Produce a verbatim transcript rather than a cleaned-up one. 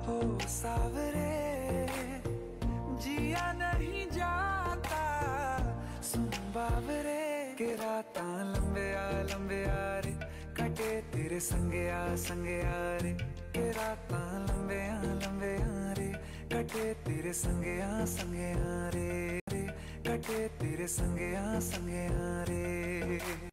हो सावरे जिया नहीं जाता, सुन बावरे के राता लंबे आ लंबे आ रे, कटे तेरे संगे आ संगे आ रे, के राता लंबे आ लंबे आ रे, कटे तेरे संगे आ संगे आ रे, कटे तेरे संगे आ संगे आ रे।